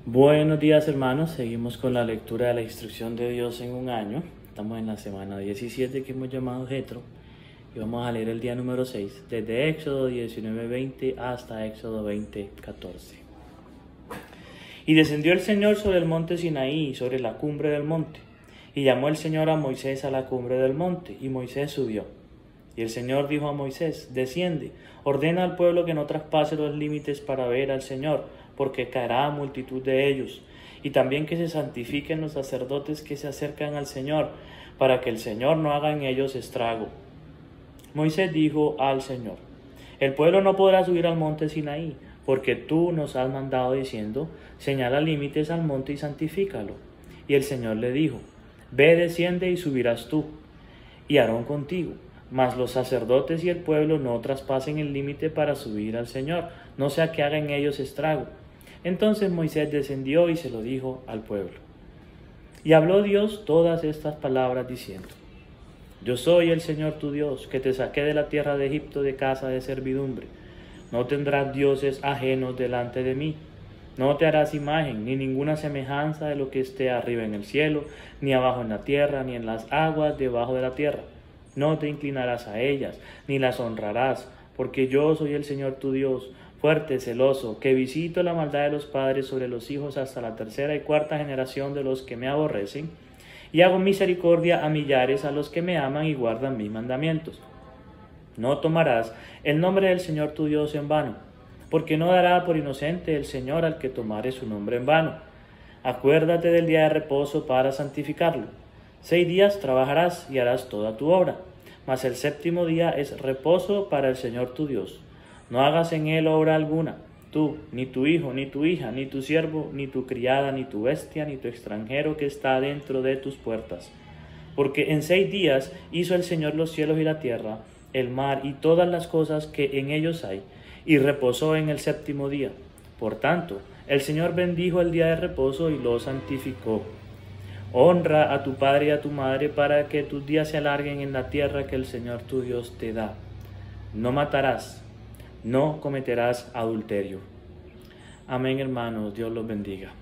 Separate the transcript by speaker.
Speaker 1: Buenos días, hermanos, seguimos con la lectura de la instrucción de Dios en un año. Estamos en la semana 17 que hemos llamado Jetro y vamos a leer el día número 6 desde Éxodo 19:20 hasta Éxodo 20:14. Y descendió el Señor sobre el monte Sinaí, sobre la cumbre del monte, y llamó el Señor a Moisés a la cumbre del monte, y Moisés subió. Y el Señor dijo a Moisés: desciende, ordena al pueblo que no traspase los límites para ver al Señor, porque caerá multitud de ellos, y también que se santifiquen los sacerdotes que se acercan al Señor, para que el Señor no haga en ellos estrago. Moisés dijo al Señor: el pueblo no podrá subir al monte Sinaí, porque tú nos has mandado diciendo: señala límites al monte y santifícalo. Y el Señor le dijo: ve, desciende y subirás tú, y Aarón contigo, mas los sacerdotes y el pueblo no traspasen el límite para subir al Señor, no sea que haga en ellos estrago. Entonces Moisés descendió y se lo dijo al pueblo. Y habló Dios todas estas palabras diciendo: yo soy el Señor tu Dios, que te saqué de la tierra de Egipto de casa de servidumbre. No tendrás dioses ajenos delante de mí. No te harás imagen, ni ninguna semejanza de lo que esté arriba en el cielo, ni abajo en la tierra, ni en las aguas debajo de la tierra. No te inclinarás a ellas, ni las honrarás, porque yo soy el Señor tu Dios, fuerte, celoso, que visito la maldad de los padres sobre los hijos hasta la tercera y cuarta generación de los que me aborrecen, y hago misericordia a millares a los que me aman y guardan mis mandamientos. No tomarás el nombre del Señor tu Dios en vano, porque no dará por inocente el Señor al que tomare su nombre en vano. Acuérdate del día de reposo para santificarlo. 6 días trabajarás y harás toda tu obra, mas el séptimo día es reposo para el Señor tu Dios. No hagas en él obra alguna, tú, ni tu hijo, ni tu hija, ni tu siervo, ni tu criada, ni tu bestia, ni tu extranjero que está dentro de tus puertas. Porque en 6 días hizo el Señor los cielos y la tierra, el mar y todas las cosas que en ellos hay, y reposó en el séptimo día. Por tanto, el Señor bendijo el día de reposo y lo santificó. Honra a tu padre y a tu madre para que tus días se alarguen en la tierra que el Señor tu Dios te da. No matarás, no cometerás adulterio. Amén, hermanos, Dios los bendiga.